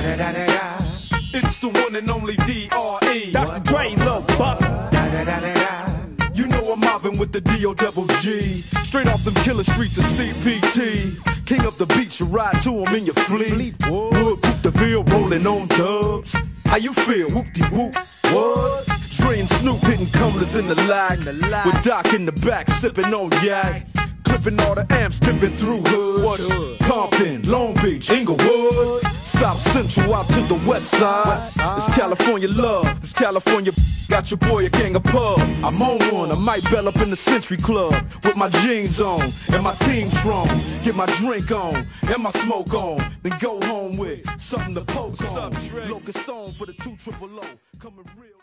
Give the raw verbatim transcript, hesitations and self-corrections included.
It's the one and only D R E. Doctor Dre, Lil Buck. You know I'm mobbing with the D O double G. Straight off them killer streets of C P T. King up the beach, you ride to him in your fleet. Wood, poop the field, rolling on dubs. How you feel? Whoop-de-whoop. What? Dre and Snoop hitting cumblers in the lag. With Doc in the back, sipping on yak. Clipping all the amps, dipping through hood. What hood? Compton, Long Beach, Inglewood. South Central out to the west side. It's California love, it's California. Got your boy a gang of pub. I'm on one, I might bell up in the Century Club with my jeans on and my team strong. Get my drink on and my smoke on, then go home with something to poke on. Locust on for the two triple O, coming real.